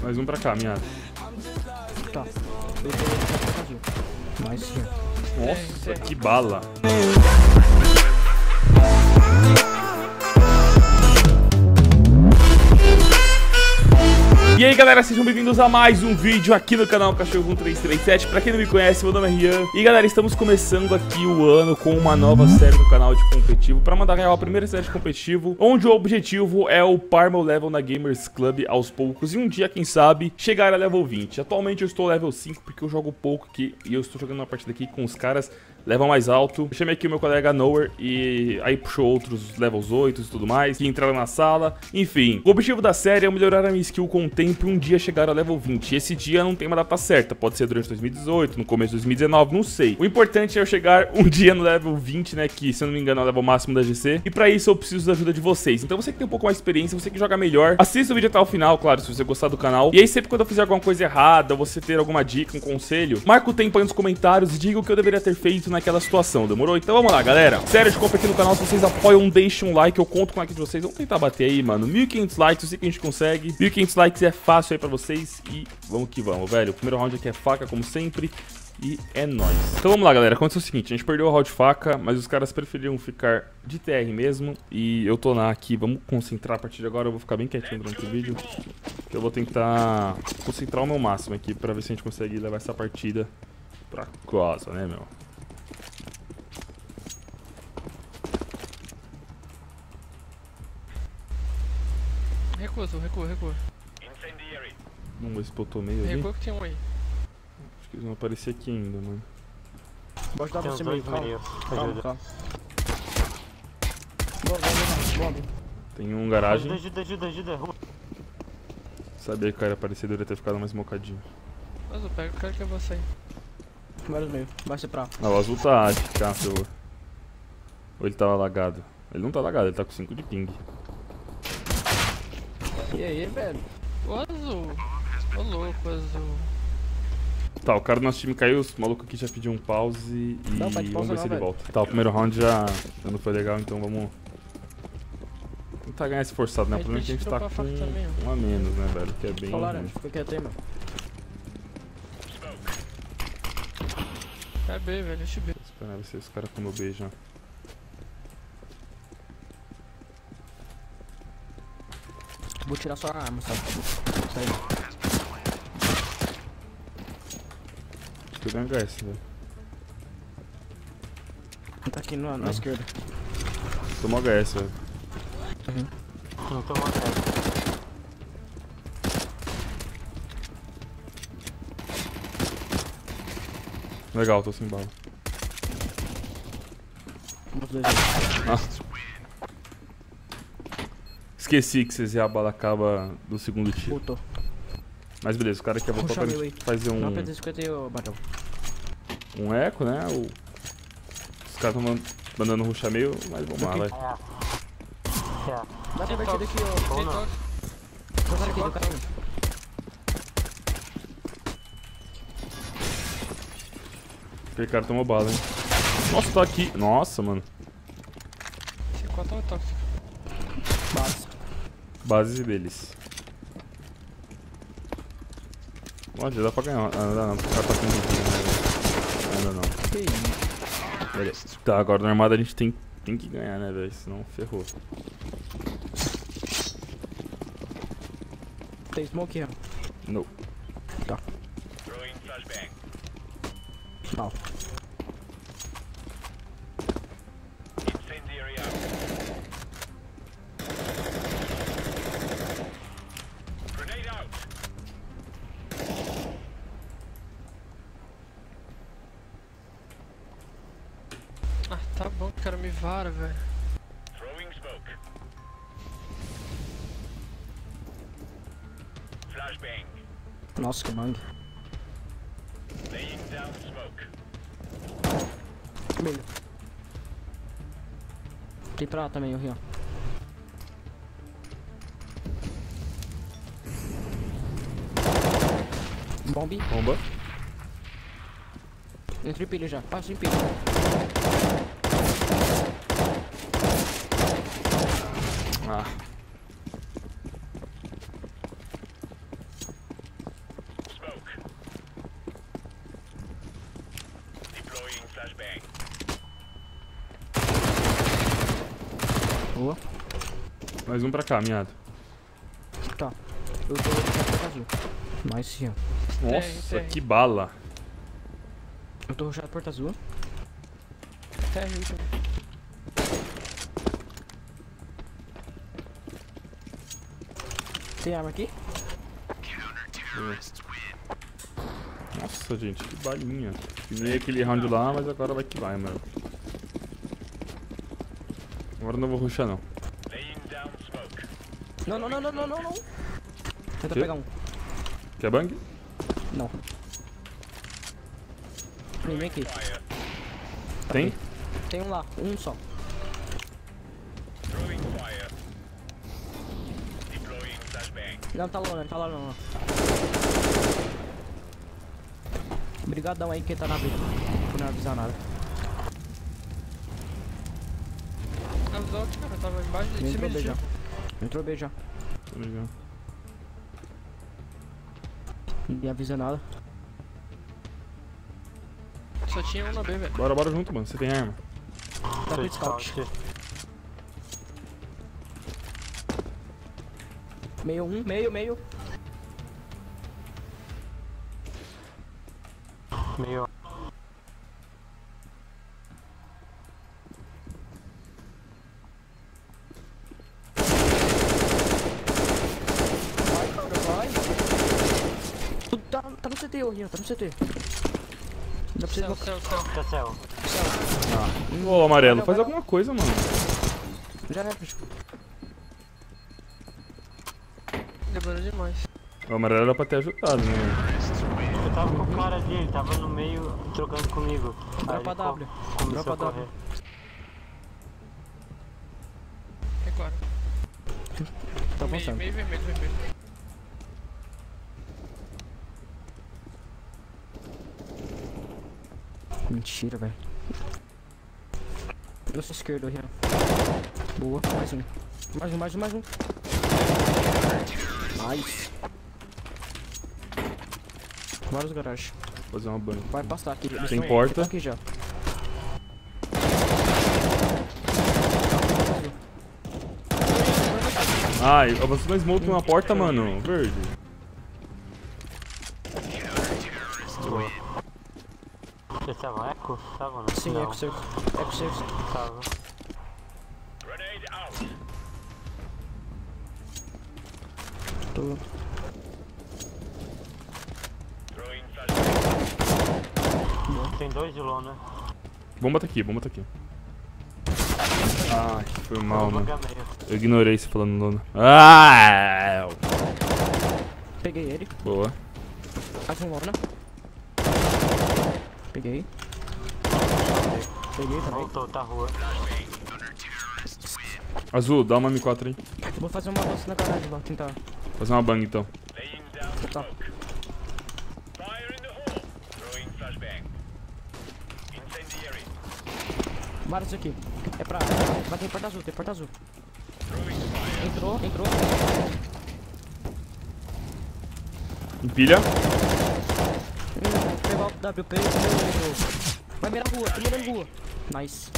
Mais um pra cá, minha. Tá. Mais sim. Nossa, que bala. E aí galera, sejam bem-vindos a mais um vídeo aqui no canal Cachorro 1337. Pra quem não me conhece, meu nome é Rian. E galera, estamos começando aqui o ano com uma nova série no canal de competitivo. Pra mandar real a primeira série de competitivo, onde o objetivo é upar meu level na Gamers Club aos poucos. E um dia, quem sabe, chegar a level 20. Atualmente eu estou level 5 porque eu jogo pouco aqui. E eu estou jogando uma partida aqui com os caras level mais alto. Eu chamei aqui o meu colega Nowhere e aí puxou outros levels 8 e tudo mais, que entraram na sala. Enfim, o objetivo da série é melhorar a minha skill com o tempo e um dia chegar a level 20. E esse dia não tem uma data certa, pode ser durante 2018, no começo de 2019, não sei. O importante é eu chegar um dia no level 20, né, que se eu não me engano é o level máximo da GC. E pra isso eu preciso da ajuda de vocês. Então você que tem um pouco mais de experiência, você que joga melhor, assista o vídeo até o final, claro, se você gostar do canal. E aí sempre quando eu fizer alguma coisa errada, você ter alguma dica, um conselho, marca o tempo aí nos comentários e diga o que eu deveria ter feito naquela situação, demorou? Então vamos lá, galera. Sério de compra aqui no canal, se vocês apoiam, deixem um like, eu conto com o like de vocês. Vamos tentar bater aí, mano, 1.500 likes, eu sei que a gente consegue. 1.500 likes é fácil aí pra vocês e vamos que vamos, velho. O primeiro round aqui é faca, como sempre, e é nóis. Então vamos lá, galera, aconteceu o seguinte, a gente perdeu o round faca, mas os caras preferiram ficar de TR mesmo. E eu tô na aqui, vamos concentrar a partir de agora, eu vou ficar bem quietinho durante o vídeo, que eu vou tentar concentrar o meu máximo aqui pra ver se a gente consegue levar essa partida pra casa, né, meu? Recua. Vamos ver se botou meio ali. Recua que tem um aí. Acho que eles vão aparecer aqui ainda, mano. Pode dar pra você meio, calma. Calma. Tem um garagem. Ajuda. Sabia que o cara ia aparecer, deveria ter ficado mais mocadinho. Mas eu pego o cara que é você aí. Vários meio, vai ser pra. Ah, o azul tá de café. Ou ele tava lagado? Ele não tá lagado, ele tá com 5 de ping. E aí, velho? O azul. Ô louco, azul. Tá, o cara do nosso time caiu, os malucos aqui já pediu um pause e Não, pode vamos ver pausar se ele não, volta. Tá, o primeiro round já não foi legal, então vamos tentar ganhar esse forçado, né? O problema é que a gente tá com um a menos, né, velho? Que é bem Falaram, ruim. fica quieto aí, mano. É B, velho, deixa eu ver. Vou esperar ver se esse cara comeu B já. Vou tirar sua arma, sabe? Isso aí. Tô ganhando HS, velho. Tá aqui na esquerda. Tomou HS, velho. Não tô matando. Legal, tô sem bala. Os dois. Ah. Esqueci que vocês a bala acaba do segundo tiro. Puto. Mas beleza, o cara quer voltar pra gente fazer Não, perde 50 e o bateu. um eco, né? Os caras estão mandando rushar meio, mas vamos lá, vai. Dá pra ver daqui, ó. Tem toque. Tô cara aqui do cara. Aquele cara tomou bala, hein? Nossa, tá aqui. Nossa, mano. C4 é um toque. Base. Base deles. Olha, dá pra ganhar. Ah, não dá não, porque o cara tá com né? Ainda não. Que isso? Beleza. Tá, agora na armada a gente tem que ganhar, né, velho? Senão ferrou. Tem smoke here. Não. Tá. Mal. Ah, tá bom, o cara me vara, velho. Nossa, que mangue. Meio. Tem pra lá também, o Rian. Bombe. Bomba. Entre pilha já. Passa em pilha. Ah. Boa. Mais um pra cá, miado. Tá. Eu tô rushado azul. Nice, Rian. Nossa, tem. que bala. Eu tô rushado porta azul. TR também. Tem arma aqui? Nossa, gente, que balinha. Fiz aquele round lá, mas agora vai que vai, mano. Agora eu não vou rushar, não. Não. Tenta Quê? pegar um. Quer bang? Não. Ninguém aqui. Tem? Tem um lá, um só. Não, tá lá não. Obrigadão aí quem tá na vida. Por não avisar nada. Avisou outro, cara. Tava embaixo de cima Entrou B de já. ti. Entrou B já. Tô ligado. Ninguém avisa nada. Só tinha um na B, velho. Bora junto, mano. Você tem arma? Tá com scout. Meio. Meio. Vai. Tá no CT, ô Rian, tá no CT. Não precisa Céu. Céu. Ô, amarelo, faz alguma coisa, mano. Já é, bicho. Demorou demais. O amarelo era pra ter ajudado, né, mano? Eu tava com o cara ali, ele tava no meio trocando comigo. Dropa Aí ele W. começou Dropa a correr. W. E agora? Tá avançando. Meio vermelho. Mentira, velho. Eu sou esquerdo, Rian. Boa, mais um. Nice. Vários garagens. Vou fazer uma banho. Vai passar aqui. Eles Tem tão- porta. tão aqui já. Ai, avançou na smoke numa porta, mano. Verde. Esse é o eco? Tava não? Sim, não. eco seco. Tava. Tô... Tem dois de lona. Bomba tá aqui. Ai, foi mal, mano. Vou meio. Eu ignorei você falando lona. Ah! Peguei ele. Boa. Mais um lona. Peguei também. Voltou, tá rua. Azul, dá uma M4 aí. Vou fazer uma avança na garagem lá, tentar. Fazer uma bang então. Tá. Vários aqui. É pra... Vai ter porta azul, Entrou. Empilha. Vou pegar o WP e vai mirar rua, tô mirando rua. Nice.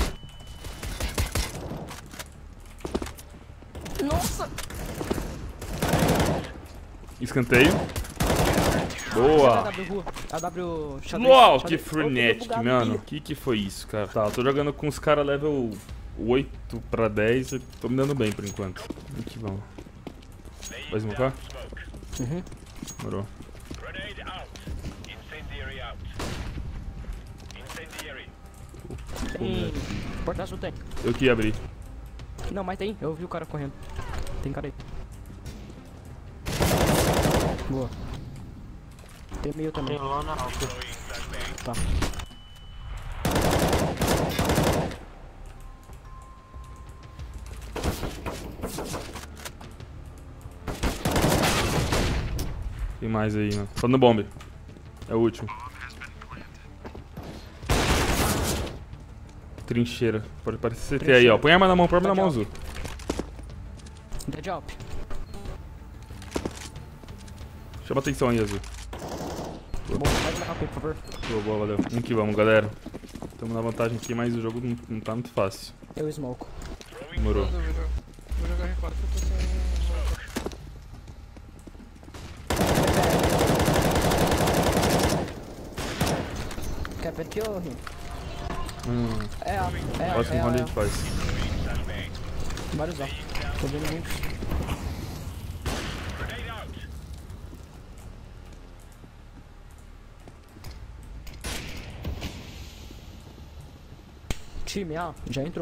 Nossa! Escanteio. Boa. A W rua. A W xadrez. Uau, xadrez. que frenetic, mano. Que foi isso, cara? Tá, eu tô jogando com os caras level 8 pra 10 e tô me dando bem por enquanto. Aqui, vamos. Vai smocar? Uhum. Demorou. Tem... Porta azul tem. Eu que ia abrir. Não, mas tem. Eu vi o cara correndo. Tem cara aí. Boa. Tem meio também. Tem lona alta. Tá. Tem mais aí, mano. Tô no bombe. É o último. Trincheira. Pode parecer CT aí, ó. Põe a arma na mão, azul. Dead Alp. Chama atenção aí, azul. Bom, vai na HP, por favor. Boa, valeu. Vamos que vamos, galera. Estamos na vantagem aqui, mas o jogo não tá muito fácil. Eu smoke. Demorou. Vou jogar R4 que eu tô sem... Quer perto que eu ri? É Próximo round a gente faz. Bora usar. Tô vendo muitos. Time A, já entrou.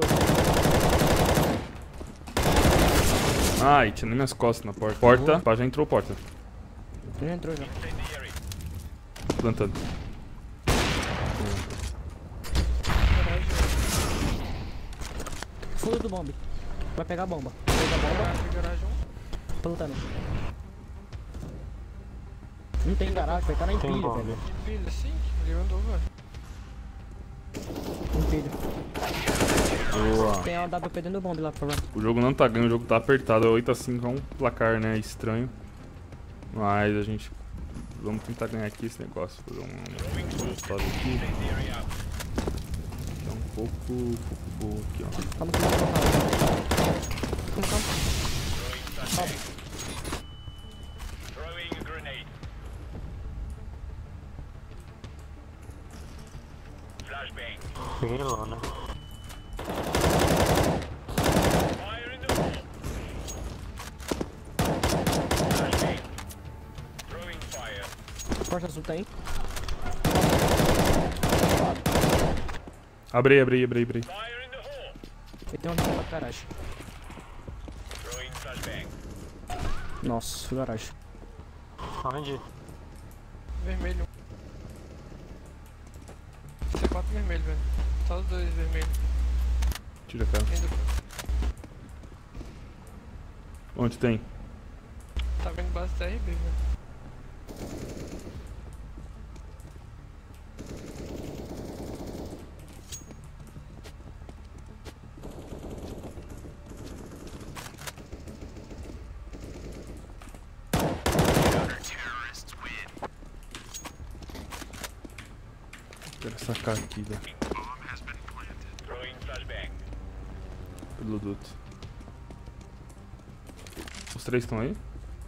Ai, tinha nas minhas costas na porta. Porta, pá, já entrou porta. Já entrou já. Plantando. Fundo do bombe. Vai pegar a bomba. Pega a bomba. Garagem Plantando. Não tem garagem, vai estar na empilha, bomba. velho. Filho, sim, ele andou, velho. Empilha. Boa. Tem uma WP dentro do bombe lá, por favor. O jogo não tá ganho, o jogo tá apertado. 8-5 é um placar, né? Estranho. Mas a gente... Vamos tentar ganhar aqui esse negócio. Fazer um resultado aqui. É um pouco boa aqui, ó. Calma que eu vou botar. Calma. Peguei lona. Porta azul tem. Abre aí. Ele tem uma na garagem. Nossa, garagem. Onde? Vermelho. C4 vermelho, velho. Só os dois vermelhos. Tira a cara. Onde tem? Tá vendo base da RB, velho. Quero sacar aqui, velho. Pelo duto. Os três estão aí?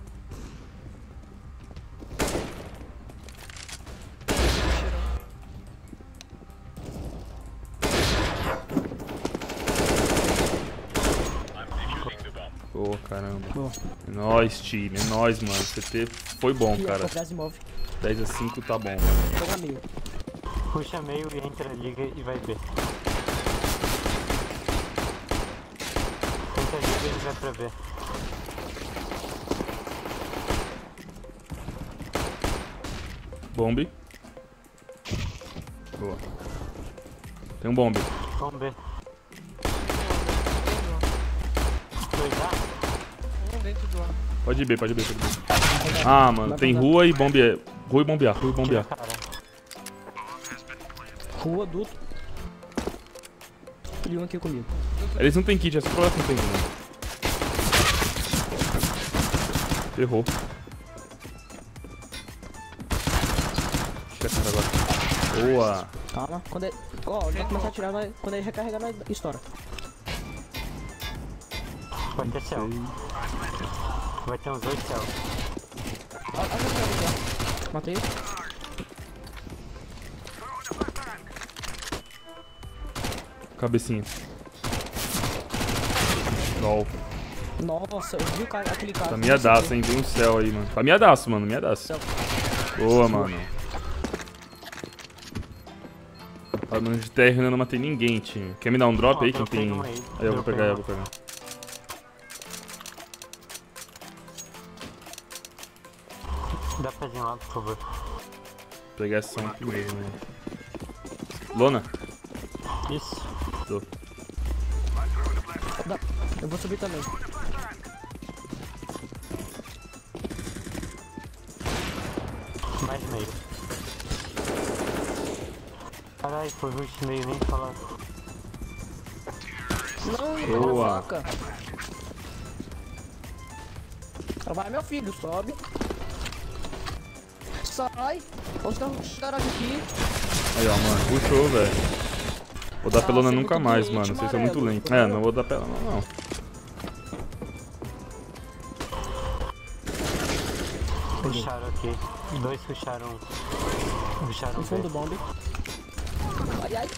Boa, caramba. Boa. É nóis, time. É nóis, mano. CT foi bom, Aqui, cara. atrás imóvel. 10-5 tá bom, mano. Pega meio. Puxa meio e entra, liga e vai ver. Entra, liga e vai pra ver. Bombe. Boa. Tem um bombe. Vamos ver. Dois A? Um dentro do ar. Pode ir B. Ah, mano. Tem rua e bombe. Rua e bombear. Cara, Rua, duto. E um aqui comigo. Eles não tem kit, é só provar que não tem, né? Ferrou. Tira a cara agora. Boa. Calma. Quando ele... Ó, ele vai começar a atirar, quando ele recarregar, nós estoura. vai ter céu. Vai ter uns 2 céus. Matei. Cabecinha. LOL. Nossa, eu vi aquele cara. Tá miadaço, hein? Tem um céu aí, mano. Tá miadaço, mano. Miadaço. Boa, mano. Ah, no de terra eu não matei ninguém, time. Quer me dar um drop aí? Quem tem... Aí eu vou pegar, Dá pra vir lá, por favor. Vou pegar essa aqui mesmo, né? Lona? Isso. Tô. Eu vou subir também. Mais meio. Caralho, foi rush meio, nem falar. Não, Boa. faca. Vai, meu filho, sobe. Sai. Os caras aqui. Aí, ó, mano. Puxou, velho. Vou dar pelona você é nunca muito mais, doente, mano. Vocês são muito amarelo. lentos. É, não vou dar pelona, não. Puxaram aqui. 2 puxaram. Puxaram No fundo do B. bombe. Ai, ai.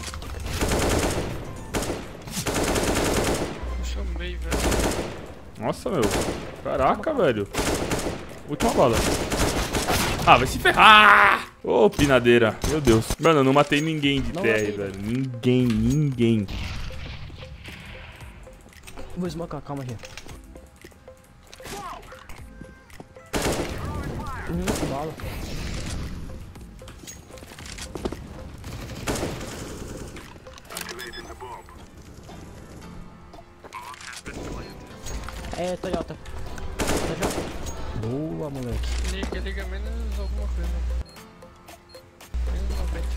Puxou meio, velho. Nossa, meu. Caraca, velho. Última bala. Ah, vai se ferrar! Ô, pinadeira. Meu Deus. Mano, eu não matei ninguém de Não TR, matei, velho. Ninguém. Vou smocar, calma aí. Bala. É, Toyota. Boa, moleque. Liga menos alguma coisa. Menos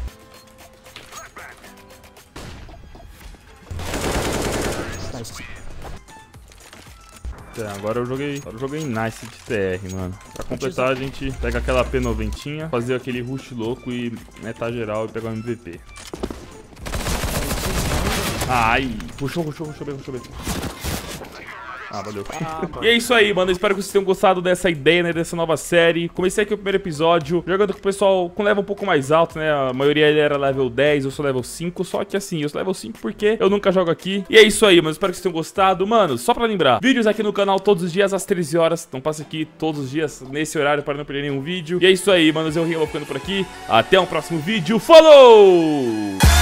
90. Nice. É, agora eu joguei nice de TR, mano. Pra completar, a gente pega aquela P90, fazer aquele rush louco e metar geral e pegar o MVP. Ai, puxou bem. Ah, valeu. E é isso aí, mano. Eu espero que vocês tenham gostado dessa ideia, né? Dessa nova série. Comecei aqui o primeiro episódio jogando com o pessoal com level um pouco mais alto, né? A maioria ele era level 10, eu sou level 5. Só que assim, eu sou level 5 porque eu nunca jogo aqui. E é isso aí, mano. Espero que vocês tenham gostado. Mano, só pra lembrar, vídeos aqui no canal todos os dias às 13 horas. Então passa aqui todos os dias nesse horário para não perder nenhum vídeo. E é isso aí, mano. Eu vou ficando por aqui. Até um próximo vídeo. Falou!